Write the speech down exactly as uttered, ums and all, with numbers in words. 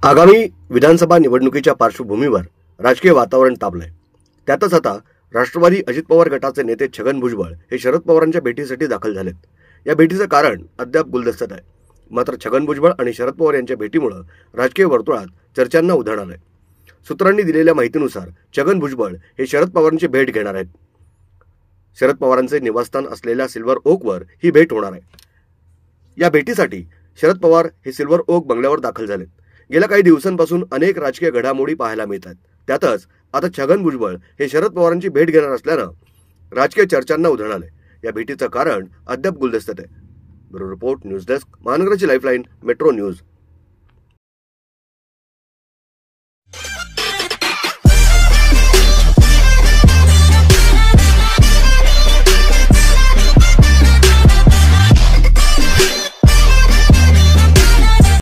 आगामी विधानसभा निवडणुकीच्या पार्श्वभूमीवर राजकीय वातावरण तापलंय। त्यातच आता राष्ट्रवादी अजित पवार गटाचे नेते छगन भुजबळ हे शरद पवारांच्या भेटीसाठी दाखल झालेत। या भेटीचं कारण अद्याप गुलदस्त्यात आहे। मात्र छगन भुजबळ आणि शरद पवार यांच्या भेटीमुळे राजकीय वर्तुळात चर्चांना उधाण आलंय। सूत्रांनी दिलेल्या माहितीनुसार छगन भुजबळ हे शरद पवारांची भेट घेणार आहेत। शरद पवारांचे निवासस्थान असलेल्या सिल्वर ओकवर ही भेट होणार आहे। या भेटीसाठी शरद पवार हे सिल्वर ओक बंगल्यावर दाखल झालेत। गेल्या काही दिवसांपासून अनेक राजकीय घडामोडी पाहायला मिळतात। त्यातच आता छगन भुजबळ हे शरद पवारांची भेट घेणार असल्यानं राजकीय चर्चांना उधाण आलंय। या भेटीचं कारण अद्याप गुलदस्त्यात आहे। ब्युरो रिपोर्ट, न्यूज डेस्क, महानगराची लाईफलाईन, मेट्रो न्यूज।